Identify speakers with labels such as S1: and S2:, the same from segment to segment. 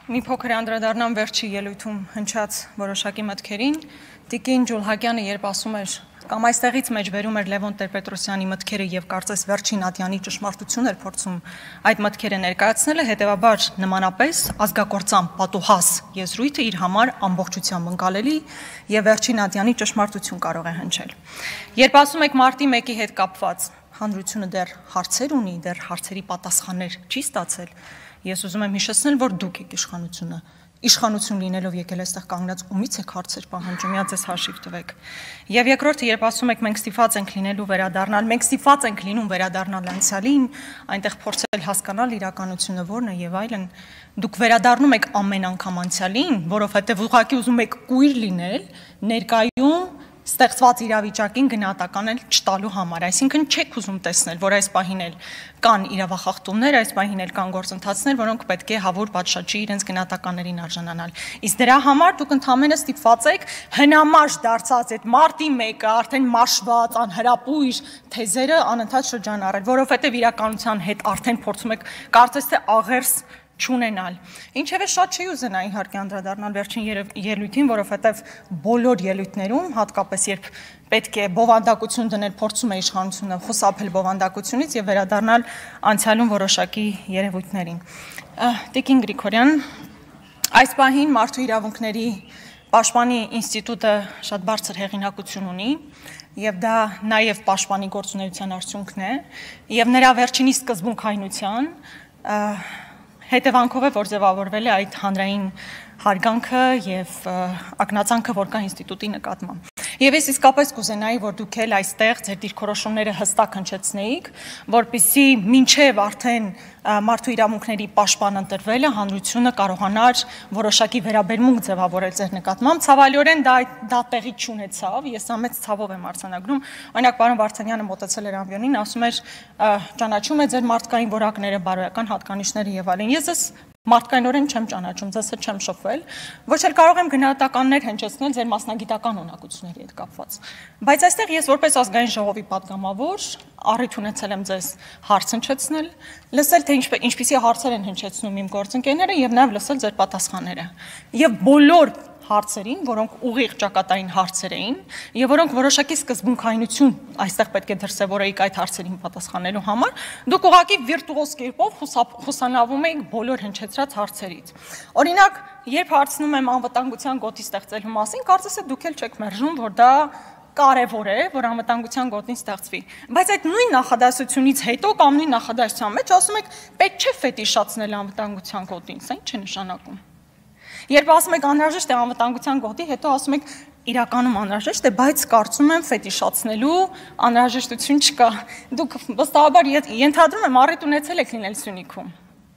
S1: Մի փոքր անդրադառնամ վերջի ելույթում հնչած որոշակի մտքերին, Տիկին Ջուլհակյանը երբ ասում էր կամ այստեղից մեջբերում էր Լևոն Տեր-Պետրոսյանի մտքերը եւ կարծես վերջին ատյանի ճշմարտություն էր փորձում այդ մտքերը ներկայացնելը, հետեւաբար նմանապես ազգակործան պատուհաս եզրույթը իր համար ամբողջությամբ ընկալելի եւ վերջին ատյանի ճշմարտություն կարող է հնչել։ Երբ ասում եք մարտի 1-ի հետ կապված հանրությունը դեռ հարցեր ունի, դեռ հարցերի պատասխաններ չի ստացել, ես ուզում եմ հիշեցնել, որ դուք եք իշխանություն լինելով եկել այստեղ կանգնած ումից եք հարցեր պահանջում, միած ես հաշիվ տվեք։ Եվ երկրորդը, երբ ասում եք մենք ստիպված ենք լինելու վերադառնալ, մենք ստիպված ենք լինում վերադառնալ անցյալին, այնտեղ փորձել հասկանալ իրականությունը որն է եւ այլն, դուք վերադառնում եք ամեն անգամ անցյալին, որովհետեւ ուղղակի ուզում եք կույր լինել, ներկայում ստեղծված իրավիճակին գնահատական չտալու համար, այսինքն չեք ուզում տեսնել, որ այս պահին էլ կան իրավախախտումներ, այս պահին էլ կան գործընթացներ, որոնք պետք է հավուր պատշաճի իրենց գնահատականներին արժանանալ։ Իսկ դրա համար դուք ընդհանրապես ստիպված եք հնամաշ դարձած այդ մարտի 1-ը արդեն մաշված, անհրապույր թեզերը անընդհատ շրջանառել, որովհետև իրականության հետ արդեն փորձում եք կարծես թե աղերս չունենալ։ Ինչևէ շատ չի ուզենա իհարկե անդրադառնալ վերջին ելույթին, որովհետև բոլոր ելույթներում, հատկապես երբ պետք է բովանդակություն դնել, փորձում է իշխանությունը խուսափել բովանդակությունից եւ վերադառնալ անցյալում որոշակի երևույթներին։ Տիկին Գրիգորյան, այս պահին մարդու իրավունքների պաշտպանի ինստիտուտը շատ բարձր հեղինակություն ունի եւ դա նաեւ պաշտպանի գործունեության արդյունքն է եւ նրա վերջինի սկզբունքայնության հետևանքով է, որ ձևավորվել է այդ հանրային հարգանքը եւ ակնածանքը, որ կա ինստիտուտի նկատմամբ։ Եվ ես իսկապես կուզենայի, որ դուք էլ այստեղ ձեր դիրքորոշումները հստակ հնչեցնեիք, որպեսզի մինչև արդեն մարդու իրավունքների պաշտպան ընտրվելը հանրությունը կարողանար որոշակի վերաբերմունք ձևավորել ձեր նկատմամբ։ Ցավալիորեն դա տեղի չունեցավ, ես ամենից ցավով եմ արձանագրում։ Օրինակ պարոն Վարդանյանը մոտեցել էր ամբիոնին, ասում էր ճանաչում է ձեր մարդկային որակները, բարոյական հատկանիշները եւ այլն։ Ես մարդկայնորեն չեմ ճանաչում, ձեզ հետ չեմ շփվել, ոչ էլ կարող եմ գնահատականներ հնչեցնել ձեր մասնագիտական ունակությունների հետ կապված։ Բայց այստեղ ես որպես ազգային ժողովի պատգամավոր առիթ ունեցել եմ ձեզ հարց հնչեցնել, լսել թե ինչպիսի հարցեր են հնչեցնում իմ գործընկերները եւ նաեւ լսել ձեր պատասխանները։ Եվ բոլոր հարցերին, որոնք ուղիղ ճակատային հարցեր էին եւ որոնք որոշակի սկզբունքայնություն այստեղ պետք է դրսեւորեիք այդ հարցերին պատասխանելու համար, դուք ուղղակի վիրտուոզ կերպով խուսանավում եք բոլոր հնչեցրած հարցերից։ Օրինակ, երբ հարցնում եմ անվտանգության գոտի ստեղծելու մասին, կարծես է դուք էլ չեք մերժում, որ դա կարևոր է, որ անվտանգության գոտին ստեղծվի։ Բայց այդ նույն նախադասությունից հետո կամ նույն նախադասության մեջ ասում եք, պետք չէ ֆետիշացնել անվտանգության գոտին, սա ինչ է նշանակում։ Երբ ասում եք անհրաժեշտ է անվտանգության գոտի, հետո ասում եք իրականում անհրաժեշտ է, բայց կարծում եմ ֆետիշացնելու անհրաժեշտություն չկա։ Դուք վստահաբար ենթադրում եմ առիթ ունեցել եք լինել Սյունիքում։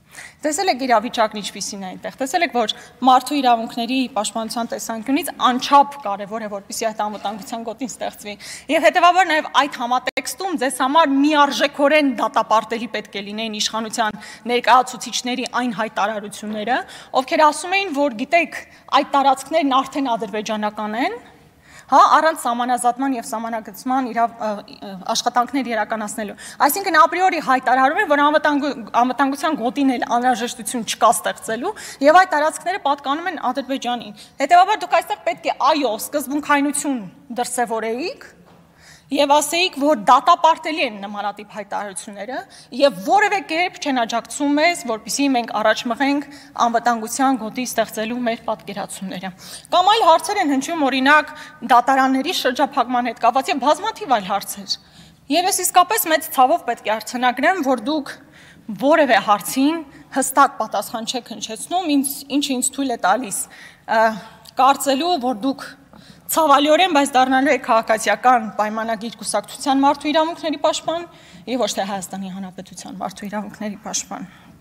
S1: Տեսել եք իրավիճակն ինչպիսին է այնտեղ, տեսել եք, որ մարդու իրավունքների պաշտպանության տեսանկյունից անչափ կարևոր է, որպեսզի այդ անվտանգության գոտին ստեղծվի։ Եվ հետևաբար նաև այդ համատեքստում ձեզ համար միարժեքորեն դատապարտելի պետք է լինեին իշխանության ներկայացուցիչների այն հայտարարությունները, ովքեր ասում էին, որ գիտեք, այդ տարածքներն արդեն ադրբեջանական են, հա, առանց սահմանազատման եւ սահմանագծման աշխատանքներ իրականացնելու։ Այսինքն ապրիորի հայտարարում են, որ անվտանգության գոտին էլ անհրաժեշտություն չկա ստեղծելու եւ այդ տարածքները պատկանում են Ադրբեջանին։ Հետեւաբար դուք այստեղ պետք է այո, սկզբունքայնություն դրսեւորեիք եւ ասեիք, որ դատապարտելի են նմանատիպ հայտարարությունները եւ որևէ կերպ չեն աջակցում մեզ, որպեսզի մենք առաջ մղենք անվտանգության գոտի ստեղծելու մեր պատկերացումները։ Կամ այլ հարցեր են հնչում, օրինակ դատարանների շրջափակման հետ կապված եւ բազմաթիվ այլ հարցեր։ Եվ ես իսկապես մեծ ցավով պետք է արձանագրեմ, որ դուք որևէ հարցին հստակ պատասխան չեք հնչեցնում, ինչը ինձ թույլ է տալիս կարծելու, որ դուք ցավալիորեն, բայց դառնալու է քաղաքացիական պայմանագիր կուսակցության մարդու իրավունքների պաշտպան եւ ոչ թե Հայաստանի Հանրապետության մարդու իրավունքների պաշտպան։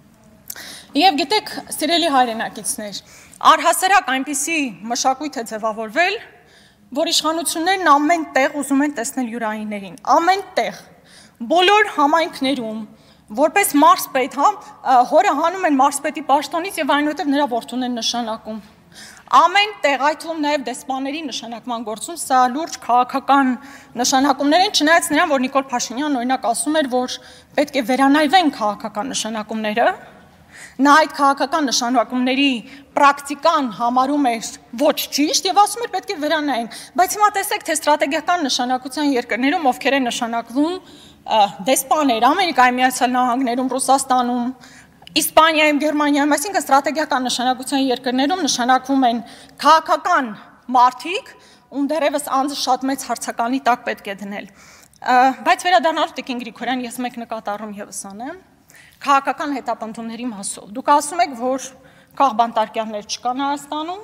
S1: Եվ գիտեք, սիրելի հայրենակիցներ, առհասարակ այնպիսի մշակույթ է ձևավորվել, որ իշխանություններն ամեն տեղ ուզում են տեսնել յուրայիններին, ամեն տեղ, բոլոր համայնքներում, որպես մարզպետ, հորը հանում են մարզպետի պաշտոնից եւ այնուհետեւ նրա որդուն են նշանակում։ Ամեն տեղ, այդ թվում նաև դեսպանների նշանակման գործում սա լուրջ քաղաքական նշանակումներ են, չնայած նրան, որ Նիկոլ Փաշինյանն օրինակ ասում էր, որ պետք է վերանայվեն քաղաքական նշանակումները, Նա այդ քաղաքական նշանակումների պրակտիկան համարում էր ոչ ճիշտ եւ ասում էր պետք է վերանային, բայց հիմա տեսեք, թե ստրատեգիական նշանակության երկրներում ովքեր են նշանակվում դեսպաներ, Ամերիկայի Միացյալ Նահանգներում, Ռուսաստանում, Իսպանիայում, Գերմանիայում, այսինքն ստրատեգիական նշանակության երկրներում նշանակվում են քաղաքական մարդիկ, ում դեռևս անձը շատ մեծ հարցականի տակ պետք է դնել։ Բայց վերադառնալով Տիկին Գրիգորյան, ես մեկ նկատառում եւս անեմ, քաղաքական հետապնդումների մասով։ Դուք ասում եք, որ քաղբանտարկյալներ չկան Հայաստանում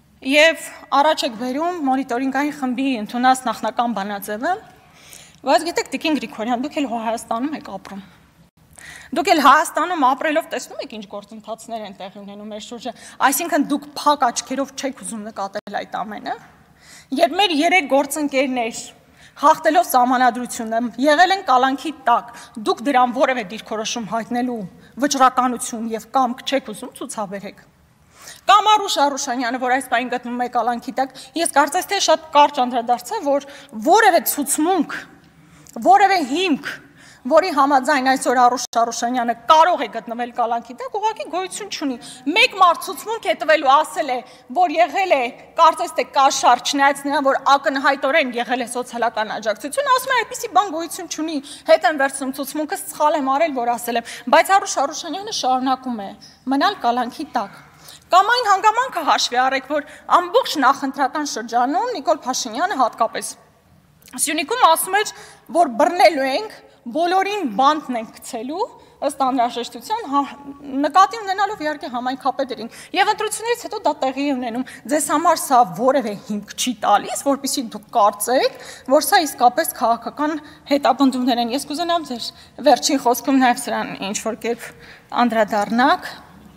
S1: եւ առաջ եք բերում մոնիտորինգային խմբի ընդունած նախնական բանաձևը, բայց գիտեք, Տիկին Գրիգորյան, դուք էլ Հայաստանում եք ապրում։ Դուք էլ Հայաստանում ապրելով տեսնում եք ինչ գործընթացներ են տեղի ունենում մեր շուրջը, այսինքն դուք փակ աչքերով չեք ուզում նկատել այդ ամենը։ Երբ մեր 3 գործընկերներ հաղթելով սահմանադրությունը եղել են կալանքի տակ, դուք դրան որևէ դիրքորոշում հայտնելու վճռականություն եւ կամք չեք ուզում ցուցաբերեք։ Կամ Արուշ Արուշանյանը, որ այս պահին գտնվում է կալանքի տակ, ես կարծես թե շատ կարճ անդրադարձա, որ որևէ ցուցմունք, որևէ հիմք, որի համաձայն այսօր Արուշ Արուշանյանը կարող է գտնվել կալանքի տակ, ուղղակի գոյություն չունի։ Մեկ մարդ ցուցմունք է տվելու, ասել է, որ եղել է, կարծես թե կաշառ, չնայած նրան, որ ակնհայտորեն եղել է սոցիալական աջակցություն, ասում է, այդպիսի բան գոյություն չունի, հետ են վերցնում ցուցմունքը, սխալ եմ արել, որ ասել եմ, բայց Արուշ Արուշանյանը շարունակում է մնալ կալանքի տակ։ Կամ այն հանգամանքը հաշվի առեք, որ ամբողջ նախընտրական շրջանում Նիկոլ Փաշինյանը հատկապես Սյունիքում ասում էր, որ բռնելու ենք, բոլորին բանտն ենք գցելու, ըստ անհրաժեշտության, նկատի ունենալով իհարկե համայնքապետերին։ Եվ ընտրություններից հետո դա տեղի է ունենում։ Ձեզ համար սա որևէ հիմք չի տալիս, որպեսզի դուք կարծեք, որ սա իսկապես քաղաքական հետապնդումներ են։ Ես կուզենամ ձեր վերջին խոսքում նաև սրան ինչ-որ կերպ անդրադառնաք։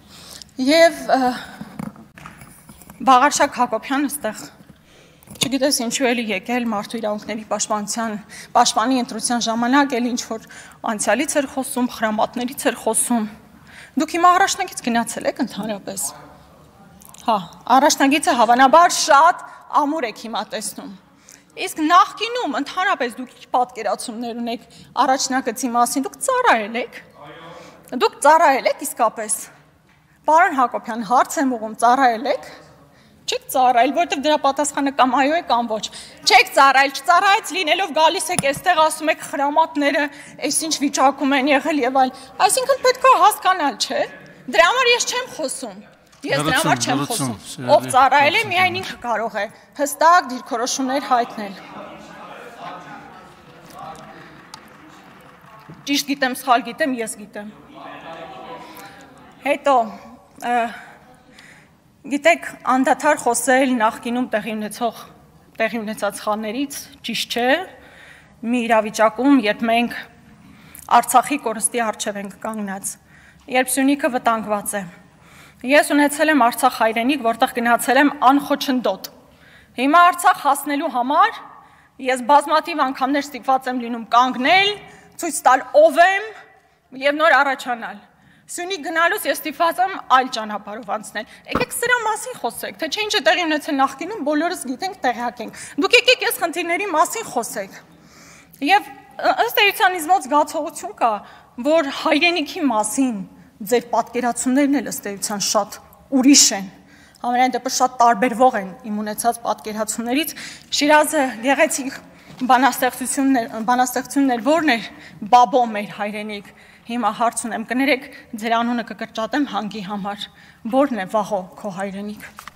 S1: Եվ Բաղարշակ Հակոբյանը ստեղ չգիտես ինչու էլի եկել մարդու իրավունքների պաշտպանի ընտրության ժամանակ էլ ինչ-որ անցյալից էր խոսում, խրամատներից էր խոսում։ Դուք հիմա առաջնագիծ գնացել եք ընդհանրապես։ Հա, առաջնագիծը հավանաբար շատ ամուր եք հիմա տեսնում։ Իսկ նախկինում ընդհանրապես դուք ինչ պատկերացումներ ունեք առաջնագծի մասին, դուք ծառայել եք։ Դուք ծառայել եք իսկապես։ Պարոն Հակոբյան, հարց եմ ուղղում, ծառայել եք։ Չեք ծառայել, որտեղ դրա պատասխանը կամ այո է կամ ոչ։ Չեք ծառայել, չծառայեց լինելով գալիս եք այստեղ ասում եք խրամատները, այսինչ վիճակում են եղել եւ այլ։ Այսինքն պետք է հասկանալ, չէ՞։ Դրա համար ես չեմ խոսում։ Ես դրա համար չեմ խոսում։ Ով ծառայել է, միայն ինքը կարող է հստակ դիրքորոշումներ հայտնել։ Ճիշտ գիտեմ, սխալ գիտեմ, ես գիտեմ։ Հետո Գիտեք, անդադար խոսել նախկինում տեղի ունեցած խաղներից, ճիշտ չէ, մի իրավիճակում, երբ մենք Արցախի կորստի առջև ենք կանգնած, երբ Սյունիքը վտանգված է։ Ես ունեցել եմ Արցախ հայրենիք, որտեղ գնացել եմ անխոչնդոտ։ Հիմա Արցախ հասնելու համար ես բազմաթիվ անգամներ ստիպված եմ լինում կանգնել, ցույց տալ ով եմ եւ նոր առաջանալ։ Սյունիք գնալուց ես ստիպված եմ այլ ճանապարհով անցնել։ Եկեք սրա մասին խոսենք, թե չէ ինչ է տեղի ունեցել նախկինում, բոլորս գիտենք, տեղյակ ենք։ Դուք եկեք այս խնդիրների մասին խոսեք։ Եվ ըստ էության ինձ մոտ զգացողություն կա, որ հայրենիքի մասին ձեր պատկերացումներն էլ ըստ էության շատ ուրիշ են։ Համենայն դեպս շատ տարբերվող են իմ ունեցած պատկերացումներից։ Շիրազը գեղեցիկ բանաստեղծություններ որն էր Բաբո մեր հայրենիք։ Հիմա հարց ունեմ, կներեք, ձեր անունը կկրճատեմ հանգի համար, որն է Վաղո քո հայրենիք։